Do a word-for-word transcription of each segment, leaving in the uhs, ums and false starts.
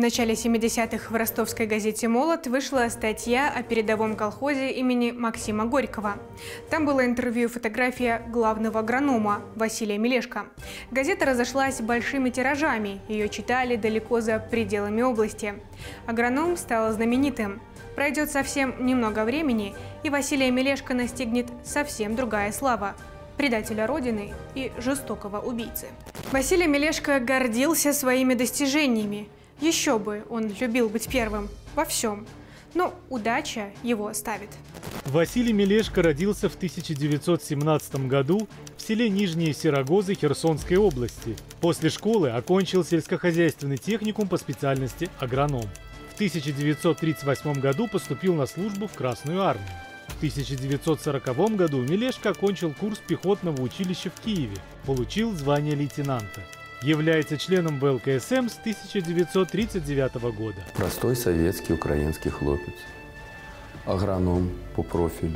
начале семидесятых в ростовской газете «Молот» вышла статья о передовом колхозе имени Максима Горького. Там было интервью и фотография главного агронома Василия Мелешко. Газета разошлась большими тиражами, ее читали далеко за пределами области. Агроном стал знаменитым. Пройдет совсем немного времени, и Василия Мелешко настигнет совсем другая слава – предателя Родины и жестокого убийцы. Василий Мелешко гордился своими достижениями. Еще бы, он любил быть первым во всем. Но удача его оставит. Василий Мелешко родился в тысяча девятьсот семнадцатом году в селе Нижние Серогозы Херсонской области. После школы окончил сельскохозяйственный техникум по специальности агроном. В тысяча девятьсот тридцать восьмом году поступил на службу в Красную армию. В тысяча девятьсот сороковом году Мелешко окончил курс пехотного училища в Киеве, получил звание лейтенанта. Является членом вэ эл ка эс эм с тысяча девятьсот тридцать девятого года. Простой советский украинский хлопец, агроном по профилю.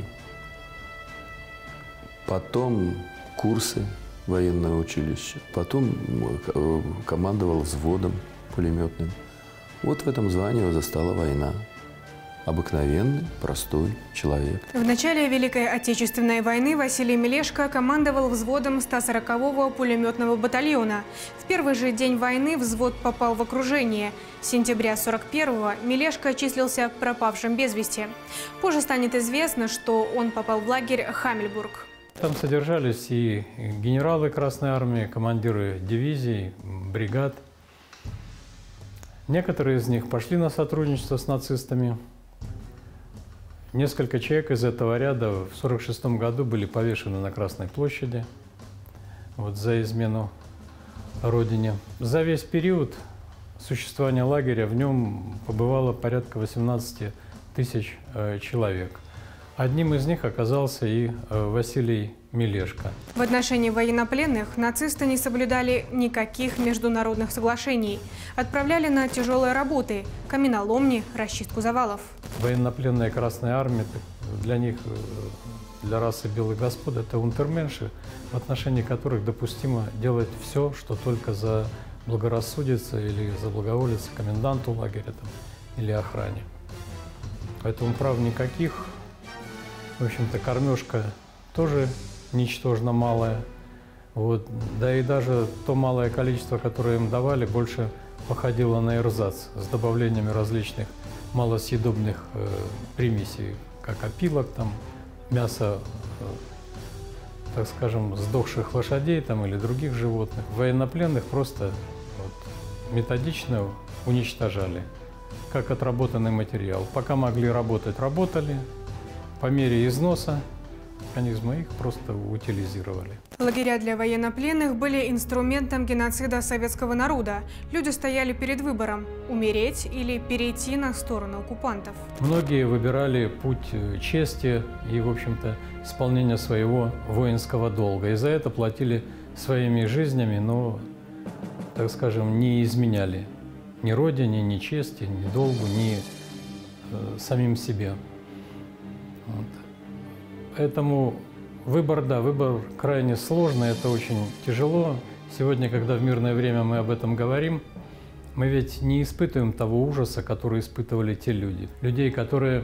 Потом курсы, военное училище. Потом командовал взводом пулеметным. Вот в этом звании его застала война. Обыкновенный, простой человек. В начале Великой Отечественной войны Василий Мелешко командовал взводом ста сорокового пулеметного батальона. В первый же день войны взвод попал в окружение. С сентября сорок первого Мелешко числился пропавшим без вести. Позже станет известно, что он попал в лагерь Хамельбург. Там содержались и генералы Красной армии, командиры дивизий, бригад. Некоторые из них пошли на сотрудничество с нацистами. Несколько человек из этого ряда в сорок шестом году были повешены на Красной площади вот, за измену Родине. За весь период существования лагеря в нем побывало порядка восемнадцати тысяч э, человек. Одним из них оказался и э, Василий Мелешко. В отношении военнопленных нацисты не соблюдали никаких международных соглашений. Отправляли на тяжелые работы – каменоломни, расчистку завалов. Военнопленные Красной армии, для них, для расы белых господ, это унтерменши, в отношении которых допустимо делать все, что только заблагорассудится или заблаговолится коменданту лагеря там, или охране. Поэтому прав никаких. В общем-то, кормежка тоже ничтожно малая. Вот. Да и даже то малое количество, которое им давали, больше походило на эрзац с добавлениями различных малосъедобных э, примесей, как опилок, там, мясо, э, так скажем, сдохших лошадей там, или других животных. Военнопленных просто вот, методично уничтожали, как отработанный материал. Пока могли работать, работали. По мере износа организма их просто утилизировали. Лагеря для военнопленных были инструментом геноцида советского народа. Люди стояли перед выбором – умереть или перейти на сторону оккупантов. Многие выбирали путь чести и, в общем-то, исполнения своего воинского долга. И за это платили своими жизнями, но, так скажем, не изменяли ни родине, ни чести, ни долгу, ни э, самим себе. Вот. Поэтому выбор, да, выбор крайне сложный, это очень тяжело. Сегодня, когда в мирное время мы об этом говорим, мы ведь не испытываем того ужаса, который испытывали те люди. Людей, которые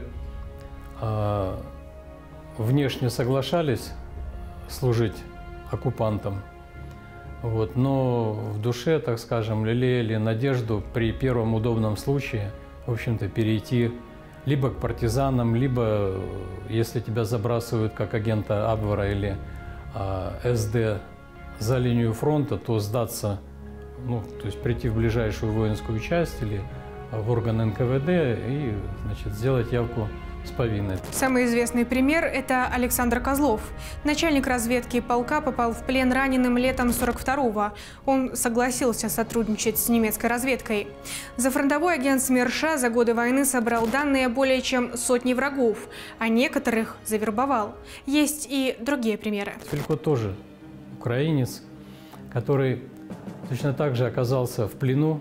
э, внешне соглашались служить оккупантам, вот, но в душе, так скажем, лелеяли надежду при первом удобном случае, в общем-то, перейти либо к партизанам, либо, если тебя забрасывают как агента Абвера или а, эс дэ за линию фронта, то сдаться, ну, то есть прийти в ближайшую воинскую часть или в орган эн ка вэ дэ и, значит, сделать явку с повинной. Самый известный пример – это Александр Козлов. Начальник разведки полка попал в плен раненым летом сорок второго. Он согласился сотрудничать с немецкой разведкой. Зафронтовой агент СМЕРШа за годы войны собрал данные более чем сотни врагов, а некоторых завербовал. Есть и другие примеры. Филько тоже украинец, который точно так же оказался в плену.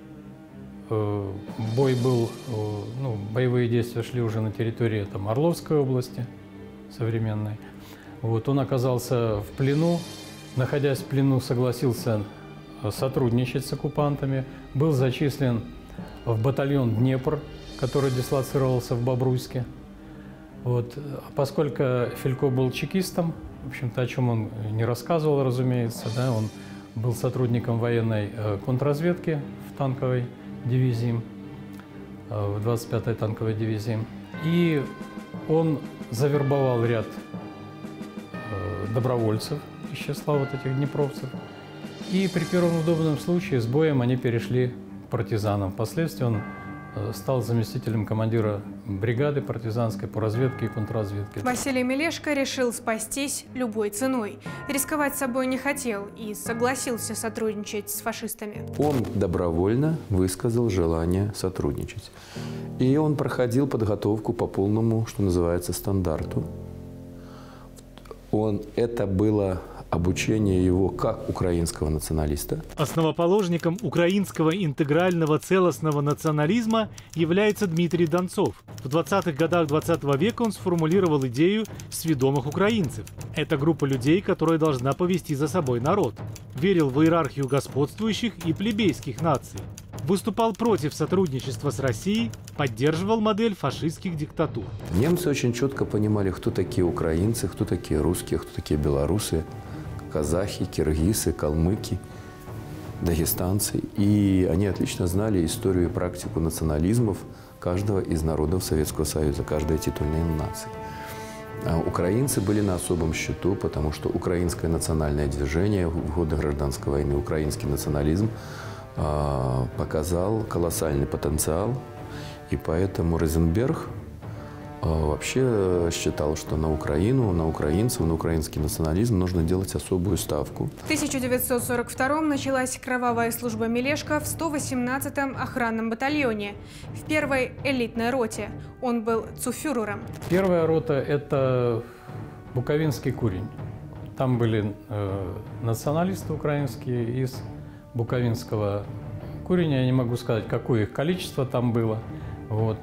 Бой был, ну, боевые действия шли уже на территории там, Орловской области современной. Вот, он оказался в плену, находясь в плену, согласился сотрудничать с оккупантами, был зачислен в батальон «Днепр», который дислоцировался в Бобруйске. Вот. Поскольку Филько был чекистом, в общем-то, о чем он не рассказывал, разумеется, да, он был сотрудником военной контрразведки в танковой дивизии, в двадцать пятой танковой дивизии. И он завербовал ряд добровольцев из числа вот этих днепровцев. И при первом удобном случае с боем они перешли к партизанам. Впоследствии он стал заместителем командира бригады партизанской по разведке и контрразведке. Василий Мелешко решил спастись любой ценой. Рисковать собой не хотел и согласился сотрудничать с фашистами. Он добровольно высказал желание сотрудничать. И он проходил подготовку по полному, что называется, стандарту. Он, это было обучение его как украинского националиста. Основоположником украинского интегрального целостного национализма является Дмитрий Донцов. В двадцатых годах двадцатого века он сформулировал идею сведомых украинцев. Это группа людей, которая должна повести за собой народ. Верил в иерархию господствующих и плебейских наций. Выступал против сотрудничества с Россией, поддерживал модель фашистских диктатур. Немцы очень четко понимали, кто такие украинцы, кто такие русские, кто такие белорусы, казахи, киргизы, калмыки, дагестанцы. И они отлично знали историю и практику национализмов каждого из народов Советского Союза, каждой титульной нации. А украинцы были на особом счету, потому что украинское национальное движение в годы гражданской войны, украинский национализм показал колоссальный потенциал, и поэтому Розенберг вообще считал, что на Украину, на украинцев, на украинский национализм нужно делать особую ставку. В тысяча девятьсот сорок втором началась кровавая служба Мелешко в сто восемнадцатом охранном батальоне, в первой элитной роте. Он был цуфюрером. Первая рота – это Буковинский курень. Там были э, националисты украинские из Буковинского куреня. Я не могу сказать, какое их количество там было. Вот.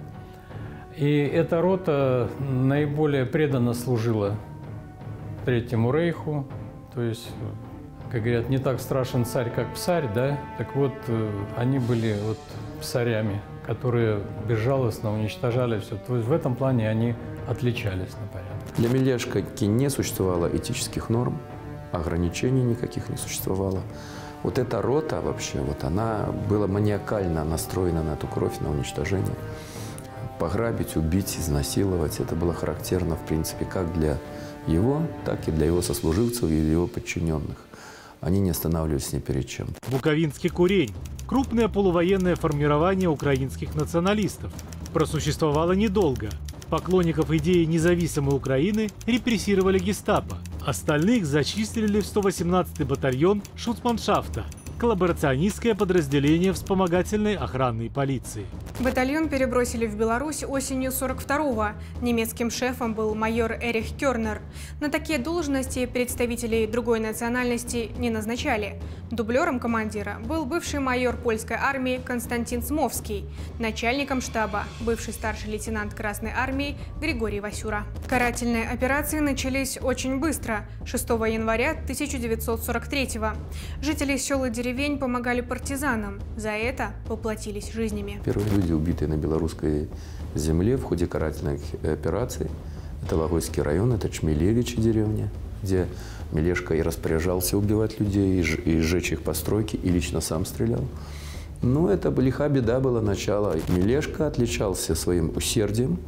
И эта рота наиболее преданно служила Третьему рейху. То есть, как говорят, не так страшен царь, как псарь, да? Так вот, они были вот псарями, которые безжалостно уничтожали все. То есть в этом плане они отличались на порядок. Для Мелешко не существовало этических норм, ограничений никаких не существовало. Вот эта рота вообще, вот она была маниакально настроена на эту кровь, на уничтожение. Пограбить, убить, изнасиловать – это было характерно, в принципе, как для его, так и для его сослуживцев и его подчиненных. Они не останавливались ни перед чем. Буковинский курень – крупное полувоенное формирование украинских националистов. Просуществовало недолго. Поклонников идеи независимой Украины репрессировали гестапо. Остальных зачислили в сто восемнадцатый батальон Шуцманшафта, коллаборационистское подразделение вспомогательной охранной полиции. Батальон перебросили в Беларусь осенью сорок второго. Немецким шефом был майор Эрих Кернер. На такие должности представителей другой национальности не назначали. Дублером командира был бывший майор польской армии Константин Смовский. Начальником штаба – бывший старший лейтенант Красной армии Григорий Васюра. Карательные операции начались очень быстро – шестого января тысяча девятьсот сорок третьего. Жители сел и деревень помогали партизанам. За это поплатились жизнями. Первые люди, убитые на белорусской земле в ходе карательных операций, это Логойский район, это Чмелевичи деревня, где Мелешко и распоряжался убивать людей, и сжечь их постройки, и лично сам стрелял. Но это лиха беда было начало. Мелешко отличался своим усердием,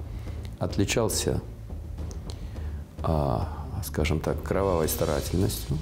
отличался, а, скажем так, кровавой старательностью.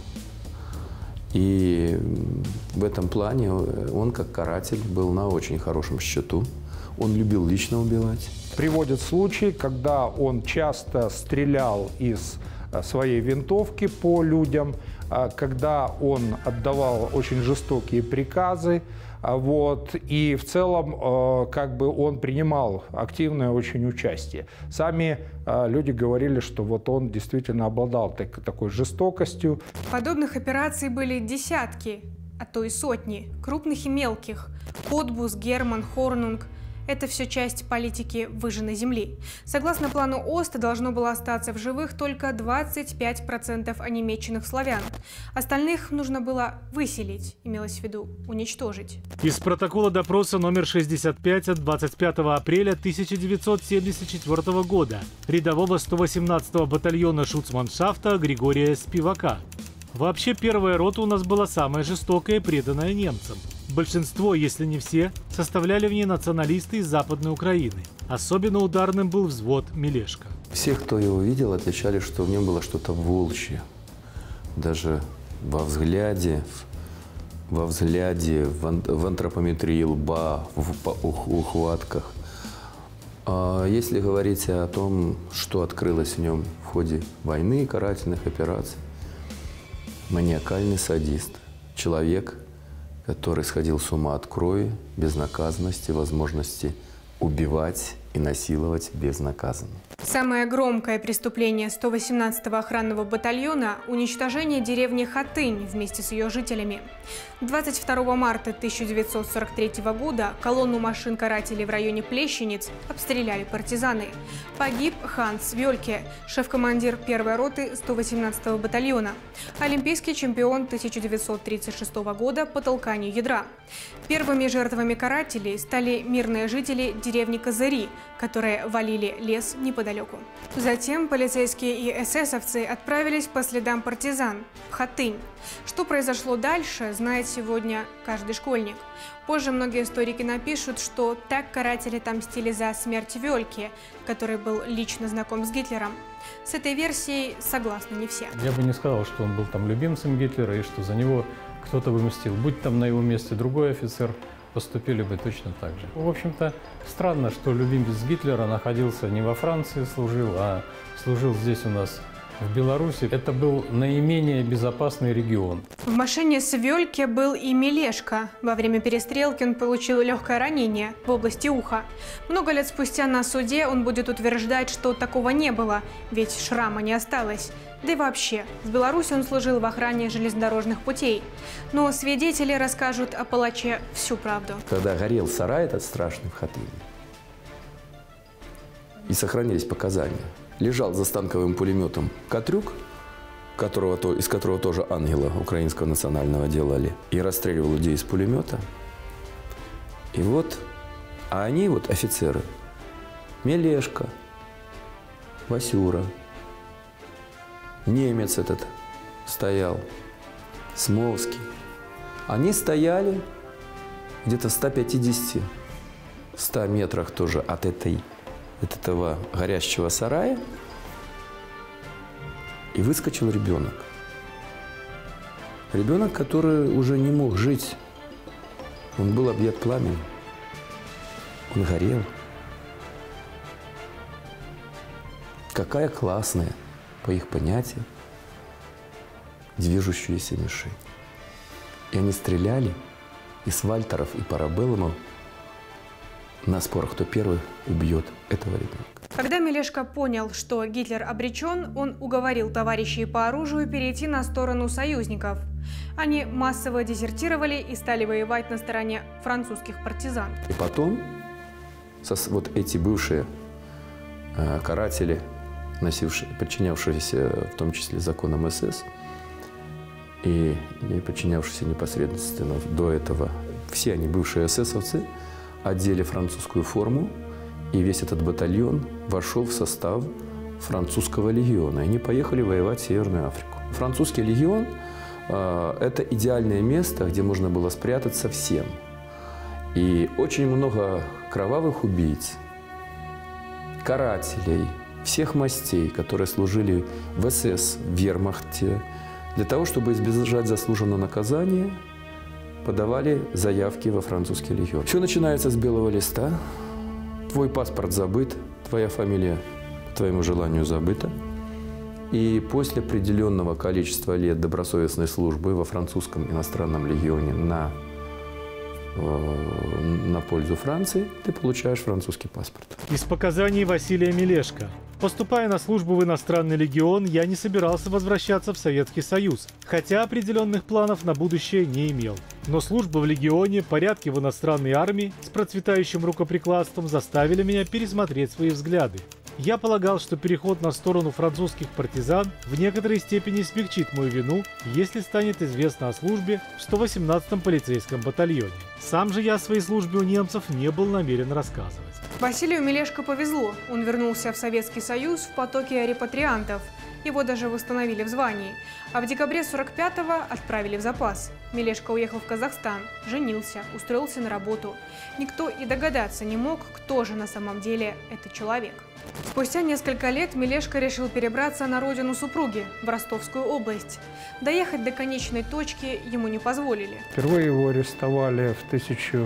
И в этом плане он, как каратель, был на очень хорошем счету. Он любил лично убивать. Приводят случаи, когда он часто стрелял из своей винтовки по людям, когда он отдавал очень жестокие приказы. Вот, и в целом как бы он принимал активное очень участие. Сами люди говорили, что вот он действительно обладал так, такой жестокостью. Подобных операций были десятки, а то и сотни, крупных и мелких. Котбус, Герман, Хорнунг. Это все часть политики выжженной земли. Согласно плану Оста, должно было остаться в живых только двадцать пять процентов онемеченных славян. Остальных нужно было выселить, имелось в виду уничтожить. Из протокола допроса номер шестьдесят пять от двадцать пятого апреля тысяча девятьсот семьдесят четвёртого года рядового сто восемнадцатого батальона шуцманшафта Григория Спивака. Вообще, первая рота у нас была самая жестокая и преданная немцам. Большинство, если не все, составляли в ней националисты из Западной Украины. Особенно ударным был взвод «Мелешка». Все, кто его видел, отвечали, что в нем было что-то волчье. Даже во взгляде, во взгляде, в антропометрии лба, в ухватках. А если говорить о том, что открылось в нем в ходе войны и карательных операций, маниакальный садист, человек, который сходил с ума от крови, безнаказанности, возможности убивать и насиловать безнаказанно. Самое громкое преступление сто восемнадцатого охранного батальона – уничтожение деревни Хатынь вместе с ее жителями. двадцать второго марта тысяча девятьсот сорок третьего года колонну машин карателей в районе Плещениц обстреляли партизаны. Погиб Ханс Вельке, шеф-командир первой роты сто восемнадцатого батальона, олимпийский чемпион тысяча девятьсот тридцать шестого года по толканию ядра. Первыми жертвами карателей стали мирные жители деревни Козыри, которые валили лес неподалеку. Затем полицейские и эсэсовцы отправились по следам партизан в Хатынь. Что произошло дальше, знает сегодня каждый школьник. Позже многие историки напишут, что так каратели отомстили за смерть Вельке, который был лично знаком с Гитлером. С этой версией согласны не все. Я бы не сказал, что он был там любимцем Гитлера и что за него кто-то бы мстил. Будь там на его месте другой офицер, поступили бы точно так же. В общем-то, странно, что любимец Гитлера находился не во Франции служил, а служил здесь у нас, в Беларуси. Это был наименее безопасный регион. В машине с Вельке был и Мелешка. Во время перестрелки он получил легкое ранение в области уха. Много лет спустя на суде он будет утверждать, что такого не было, ведь шрама не осталось. Да и вообще, в Беларуси он служил в охране железнодорожных путей. Но свидетели расскажут о палаче всю правду. Когда горел сарай этот страшный в Хатыне, и сохранились показания, лежал за станковым пулеметом Катрюк, которого, то, из которого тоже ангела украинского национального делали, и расстреливал людей из пулемета. И вот, а они вот офицеры, Мелешка, Васюра, немец этот стоял, Смолский. Они стояли где-то в ста пятидесяти — ста метрах тоже от, этой, от этого горящего сарая. И выскочил ребенок. Ребенок, который уже не мог жить. Он был объят пламенем. Он горел. Какая классная, по их понятию, движущаяся мишень. И они стреляли из вальтеров и парабеллумов на спорах, кто первый убьет этого ребенка. Когда Мелешка понял, что Гитлер обречен, он уговорил товарищей по оружию перейти на сторону союзников. Они массово дезертировали и стали воевать на стороне французских партизан. И потом вот эти бывшие э, каратели, носившие, подчинявшиеся в том числе законам СС, и не подчинявшиеся непосредственно до этого, все они бывшие эсэсовцы, одели французскую форму, и весь этот батальон вошел в состав французского легиона. И они поехали воевать в Северную Африку. Французский легион э, – это идеальное место, где можно было спрятаться всем. И очень много кровавых убийц, карателей, всех мастей, которые служили в СС, в вермахте, для того, чтобы избежать заслуженного наказания, подавали заявки во французский легион. Все начинается с белого листа. Твой паспорт забыт, твоя фамилия по твоему желанию забыта. И после определенного количества лет добросовестной службы во французском иностранном легионе на, э, на пользу Франции ты получаешь французский паспорт. Из показаний Василия Мелешка. Поступая на службу в иностранный легион, я не собирался возвращаться в Советский Союз, хотя определенных планов на будущее не имел. Но служба в легионе, порядки в иностранной армии с процветающим рукоприкладством заставили меня пересмотреть свои взгляды. Я полагал, что переход на сторону французских партизан в некоторой степени смягчит мою вину, если станет известно о службе в сто восемнадцатом полицейском батальоне. Сам же я о своей службе у немцев не был намерен рассказывать. Василию Мелешко повезло. Он вернулся в Советский Союз в потоке репатриантов. Его даже восстановили в звании. А в декабре сорок пятого отправили в запас. Мелешко уехал в Казахстан, женился, устроился на работу. Никто и догадаться не мог, кто же на самом деле этот человек. Спустя несколько лет Мелешко решил перебраться на родину супруги, в Ростовскую область. Доехать до конечной точки ему не позволили. Впервые его арестовали в тысяча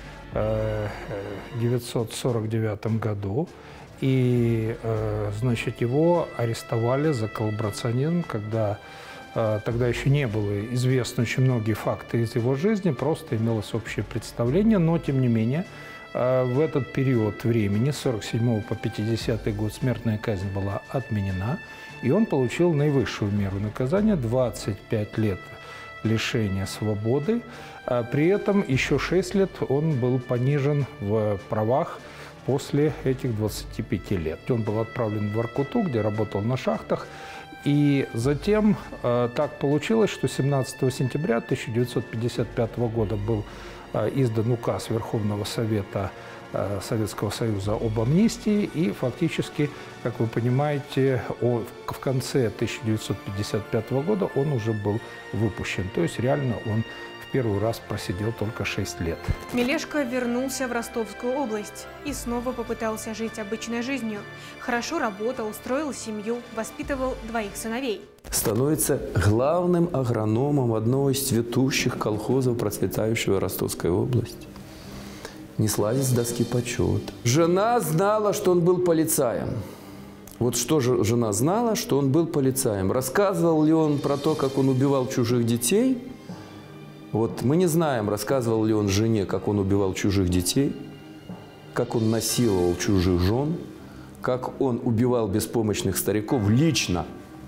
девятьсот сорок девятом году. И, значит, его арестовали за коллаборационизм, когда тогда еще не было известно очень многие факты из его жизни, просто имелось общее представление, но, тем не менее, в этот период времени, с сорок седьмого по пятидесятый год, смертная казнь была отменена, и он получил наивысшую меру наказания – двадцать пять лет лишения свободы. При этом еще шесть лет он был понижен в правах после этих двадцати пяти лет. Он был отправлен в Воркуту, где работал на шахтах. И затем э, так получилось, что семнадцатого сентября тысяча девятьсот пятьдесят пятого года был э, издан указ Верховного Совета э, Советского Союза об амнистии. И фактически, как вы понимаете, о, в конце тысяча девятьсот пятьдесят пятого года он уже был выпущен. То есть реально он первый раз просидел только шесть лет. Мелешко вернулся в Ростовскую область и снова попытался жить обычной жизнью. Хорошо работал, строил семью, воспитывал двоих сыновей. Становится главным агрономом одного из цветущих колхозов процветающего Ростовской области. Не слазит с доски почета. Жена знала, что он был полицаем. Вот что же жена знала, что он был полицаем. Рассказывал ли он про то, как он убивал чужих детей? Вот мы не знаем, рассказывал ли он жене, как он убивал чужих детей, как он насиловал чужих жен, как он убивал беспомощных стариков лично.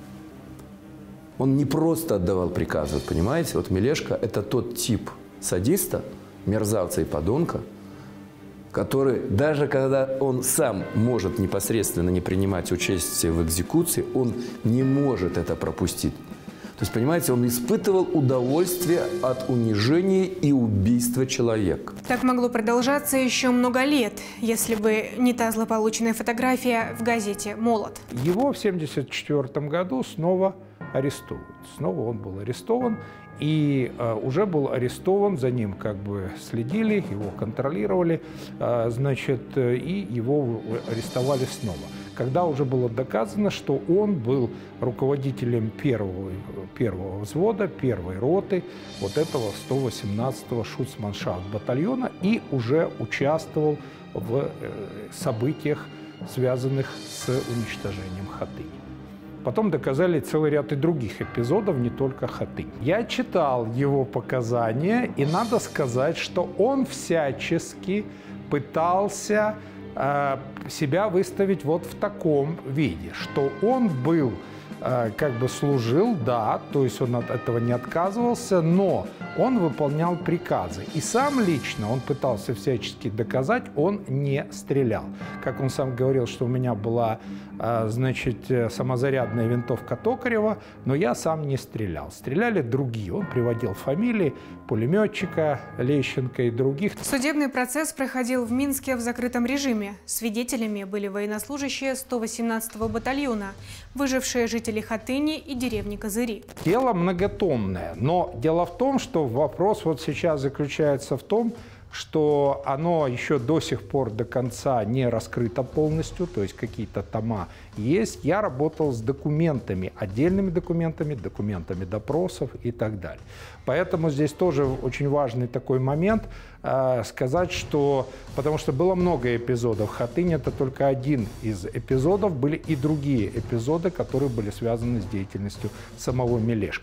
Он не просто отдавал приказы, понимаете? Вот Мелешко – это тот тип садиста, мерзавца и подонка, который, даже когда он сам может непосредственно не принимать участие в экзекуции, он не может это пропустить. То есть, понимаете, он испытывал удовольствие от унижения и убийства человека. Так могло продолжаться еще много лет, если бы не та злополучная фотография в газете «Молот». Его в семьдесят четвёртом году снова арестовывают. Снова он был арестован. И э, уже был арестован, за ним как бы следили, его контролировали, э, значит, э, и его арестовали снова. Когда уже было доказано, что он был руководителем первого, первого взвода, первой роты вот этого сто восемнадцатого Шуцманшафт батальона и уже участвовал в э, событиях, связанных с уничтожением Хатыни. Потом доказали целый ряд и других эпизодов, не только Хатынь. Я читал его показания, и надо сказать, что он всячески пытался э, себя выставить вот в таком виде, что он был, э, как бы служил, да, то есть он от этого не отказывался, но он выполнял приказы. И сам лично он пытался всячески доказать, он не стрелял. Как он сам говорил, что у меня была, значит, самозарядная винтовка Токарева, но я сам не стрелял. Стреляли другие. Он приводил фамилии пулеметчика Лещенко и других. Судебный процесс проходил в Минске в закрытом режиме. Свидетелями были военнослужащие сто восемнадцатого батальона, выжившие жители Хатыни и деревни Козыри. Дело многотомное, но дело в том, что вопрос вот сейчас заключается в том, что оно еще до сих пор до конца не раскрыто полностью, то есть какие-то тома есть. Я работал с документами, отдельными документами, документами допросов и так далее. Поэтому здесь тоже очень важный такой момент э, сказать, что, потому что было много эпизодов, Хатынь — это только один из эпизодов, были и другие эпизоды, которые были связаны с деятельностью самого Мелешки.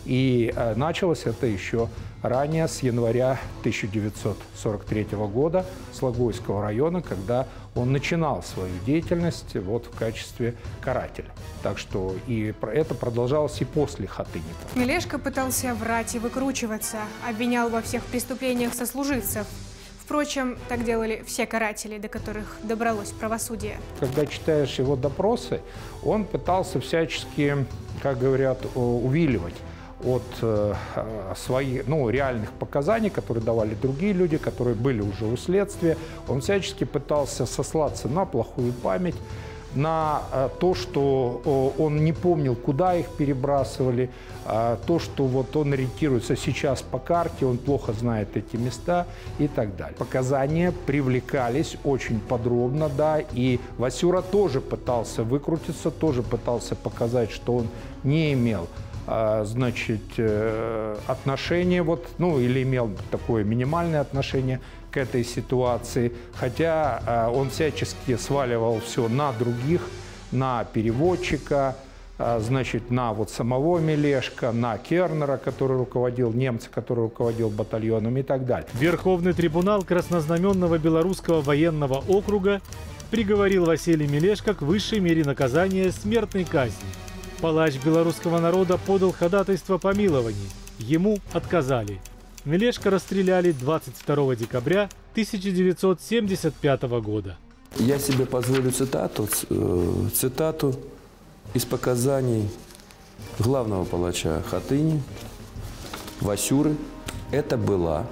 И началось это еще ранее, с января тысяча девятьсот сорок третьего года, с Логойского района, когда он начинал свою деятельность вот в качестве карателя. Так что и это продолжалось и после Хатыника. Мелешко пытался врать и выкручиваться, обвинял во всех преступлениях сослуживцев. Впрочем, так делали все каратели, до которых добралось правосудие. Когда читаешь его допросы, он пытался всячески, как говорят, увиливать от э, своих, ну, реальных показаний, которые давали другие люди, которые были уже у следствия. Он всячески пытался сослаться на плохую память, на э, то, что э, он не помнил, куда их перебрасывали, э, то, что вот он ориентируется сейчас по карте, он плохо знает эти места и так далее. Показания привлекались очень подробно, да, и Васюра тоже пытался выкрутиться, тоже пытался показать, что он не имел значит, отношение, вот, ну, или имел такое минимальное отношение к этой ситуации, хотя он всячески сваливал все на других, на переводчика, значит, на вот самого Мелешко, на Кернера, который руководил, немца, который руководил батальоном и так далее. Верховный трибунал Краснознаменного Белорусского военного округа приговорил Василия Мелешко к высшей мере наказания смертной казни. Палач белорусского народа подал ходатайство о помиловании. Ему отказали. Мелешко расстреляли двадцать второго декабря тысяча девятьсот семьдесят пятого года. Я себе позволю цитату, цитату из показаний главного палача Хатыни, Васюры. Это была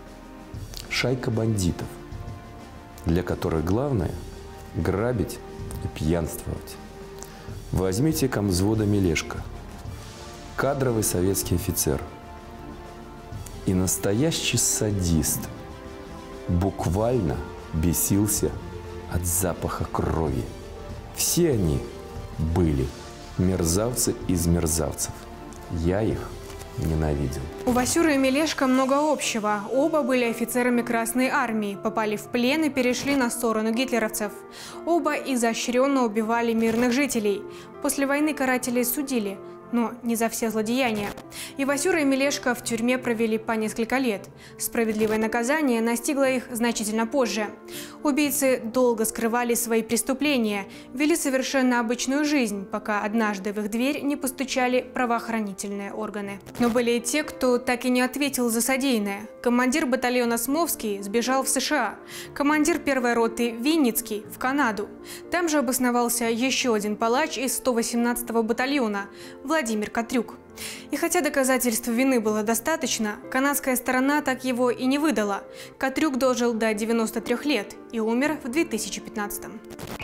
шайка бандитов, для которых главное – грабить и пьянствовать. Возьмите комзвода Мелешко, кадровый советский офицер и настоящий садист, буквально бесился от запаха крови. Все они были мерзавцы из мерзавцев. Я их ненавидел. У Васюры и Мелешко много общего. Оба были офицерами Красной армии, попали в плен и перешли на сторону гитлеровцев. Оба изощренно убивали мирных жителей. После войны карателей судили, но не за все злодеяния. И Васюра и Мелешко в тюрьме провели по несколько лет. Справедливое наказание настигло их значительно позже. Убийцы долго скрывали свои преступления, вели совершенно обычную жизнь, пока однажды в их дверь не постучали правоохранительные органы. Но были и те, кто так и не ответил за содеянное. Командир батальона Смовский сбежал в США, командир первой роты Винницкий – в Канаду. Там же обосновался еще один палач из сто восемнадцатого батальона – Владимир Катрюк. И хотя доказательств вины было достаточно, канадская сторона так его и не выдала. Катрюк дожил до девяноста трёх лет и умер в две тысячи пятнадцатом.